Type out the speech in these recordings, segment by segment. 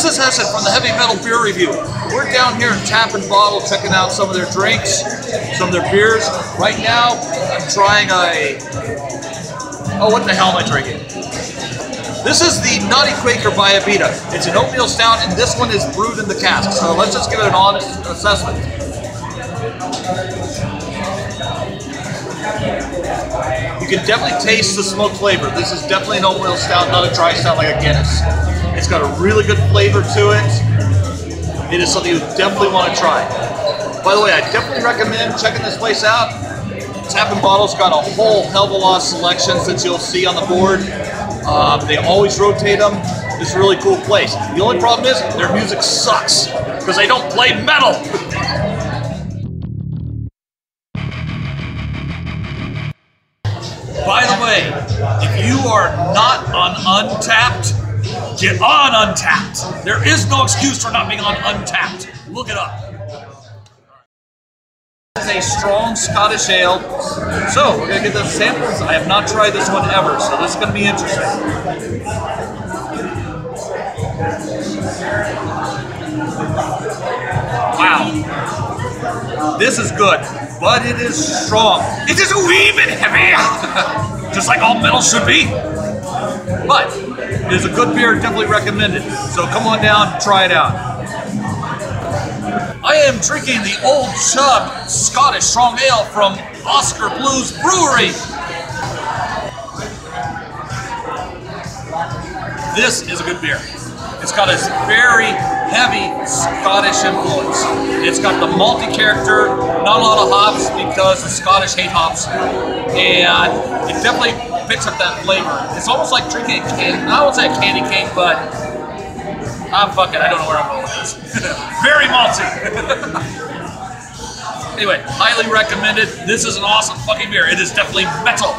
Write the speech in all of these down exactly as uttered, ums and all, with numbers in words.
This is Hessian from the Heavy Metal Beer Review. We're down here in Tap and Bottle checking out some of their drinks, some of their beers. Right now, I'm trying a... Oh, what the hell am I drinking? This is the Naughty Quaker by Abita. It's an oatmeal stout, and this one is brewed in the cask. So let's just give it an honest assessment. You can definitely taste the smoke flavor. This is definitely an oatmeal stout, not a dry stout like a Guinness. It's got a really good flavor to it. It is something you definitely want to try. By the way, I definitely recommend checking this place out. Tap and Bottle's got a whole hell of a lot of selections that you'll see on the board. Um, they always rotate them. It's a really cool place. The only problem is their music sucks because they don't play metal. By the way, if you are not on Untapped, get on Untapped. There is no excuse for not being on Untapped. Look it up. This is a strong Scottish ale. So we're gonna get the samples. I have not tried this one ever, so this is gonna be interesting. Wow. This is good, but it is strong. It is a wee bit heavy, just like all metal should be. But it is a good beer, definitely recommended. So come on down, try it out. I am drinking the Old Chub Scottish Strong Ale from Oskar Blues Brewery. This is a good beer. It's got a very heavy Scottish influence. It's got the malty character, not a lot of hops because the Scottish hate hops, and it definitely picks up that flavor. It's almost like drinking a candy, I won't say a candy cane, but I'm ah, fuck it, I don't know where I'm going with this. Very malty. Anyway, highly recommended. This is an awesome fucking beer. It is definitely metal.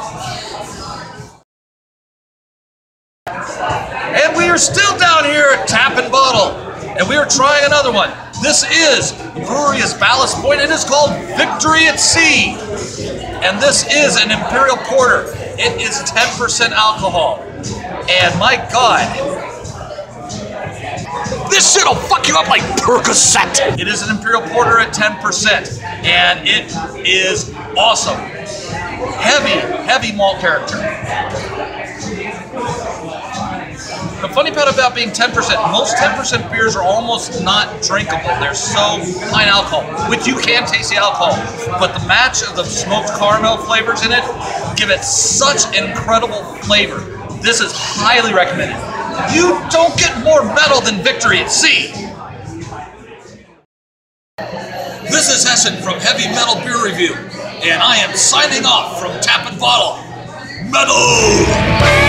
And we are still down here at Tap and Bottle, and we are trying another one. This is, the brewery is Ballast Point. It is called Victory at Sea. And this is an Imperial Porter. It is ten percent alcohol. And my God, this shit'll fuck you up like Percocet. It is an Imperial Porter at ten percent, and it is awesome. Heavy, heavy malt character. The funny part about being ten percent, most ten percent beers are almost not drinkable. They're so high in alcohol, which you can taste the alcohol, but the match of the smoked caramel flavors in it give it such incredible flavor. This is highly recommended. You don't get more metal than Victory at Sea. This is Hessian from Heavy Metal Beer Review, and I am signing off from Tap and Bottle. Metal!